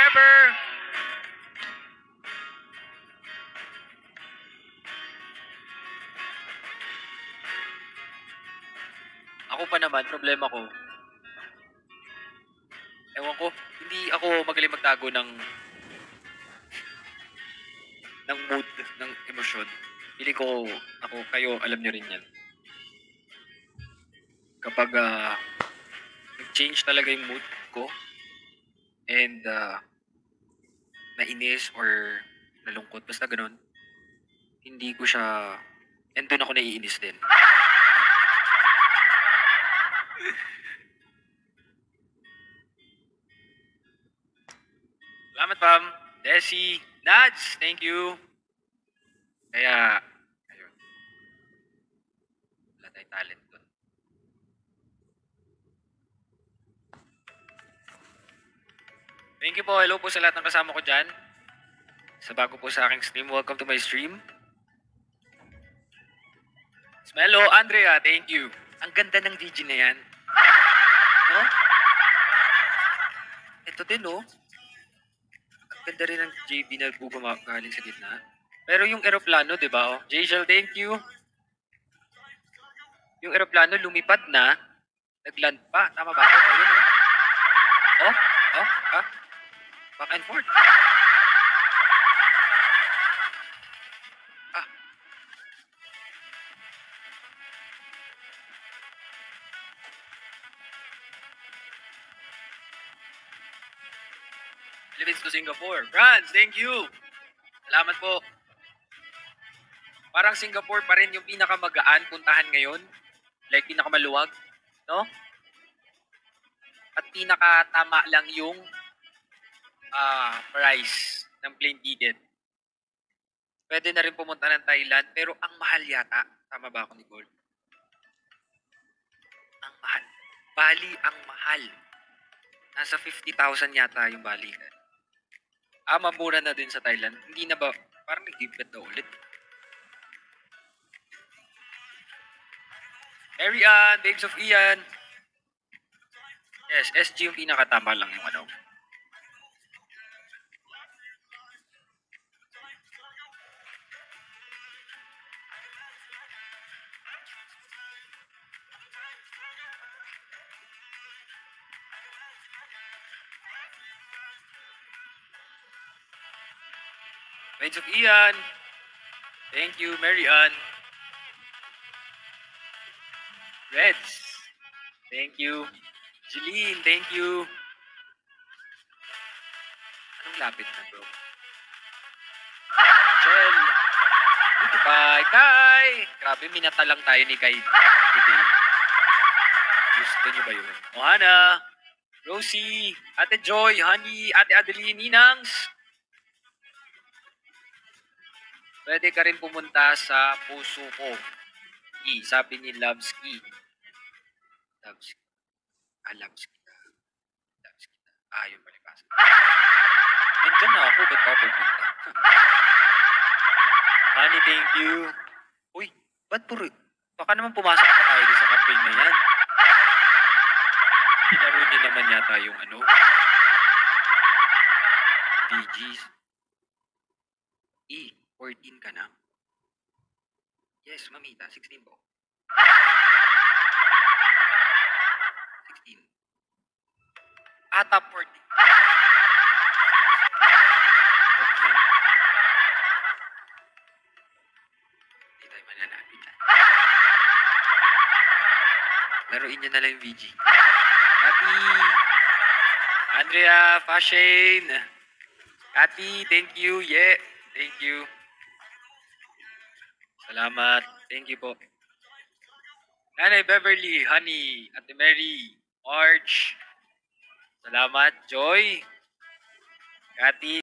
Trevor! Ako pa naman, problema ko. Ewan ko, hindi ako magaling magtago ng mood, ng emosyon. Pili ko, ako, kayo, alam nyo rin yan. Kapag nag-change talaga yung mood ko and nainis or nalungkot, basta ganun, hindi ko siya, and doon ako naiinis din. Salamat, Pam. Desi, Nads, thank you. Kaya, ayun. Wala tayong talent doon. Thank you po. Hello po sa lahat ng kasama ko dyan. Sa bago po sa aking stream, welcome to my stream. Smelo, Andrea, thank you. Ang ganda ng DJ na yan. No? Ito din, no? Ang ganda rin ng JB na galing sa gitna. Pero yung eroplano, di ba? Oh? Jayshel, thank you. Yung eroplano lumipad na, nagland pa. Tama ba ako? Ayun, oh. Oh. Back and forth. Philippines to Singapore. Franz, thank you. Salamat po. Parang Singapore pa rin yung pinakamagaan puntahan ngayon. Like pinakamaluwag, no? At pinakatama lang yung price ng plane ticket. Pwede na rin pumunta ng Thailand, pero ang mahal yata. Tama ba ako, Nicole? Ang mahal. Bali, ang mahal. Nasa 50,000 yata yung Bali. Mamura na din sa Thailand. Hindi na ba, parang nag-give na ulit. Mary Ann, Babes of Ian. Yes, SG yung pinakatama lang yung ano. Babes of Ian. Thank you, Mary Ann. Reds. Thank you. Jeline, thank you. Anong lapit na, bro? Chel. Dito pa, Kai. Grabe, minata lang tayo ni Kai today. Gusto niyo ba yun? Ohana. Rosie. Ate Joy. Honey. Ate Adeline. Ninangs. Pwede ka rin pumunta sa puso ko. Sabi ni Loveski. Loveski. Loves kita. Loves kita. Yung palibasa. Diyan na ako. Ba't ako pupunta? Honey, thank you. Uy, ba't puro? Baka naman pumasok pa tayo sa campaign na yan. Pinaro niyo naman yata yung ano. DGs. 14 ka na? Yes, mamita. 16 po. 16. Top 14. Okay. Hindi tayo mananapit. Laruin niyo na lang yung VG. Happy! Andrea, Fashane. Happy, thank you. Yeah, thank you. Salamat. Thank you po. Nanay Beverly, Honey, Ate Mary, Arch. Salamat. Joy. Cathy.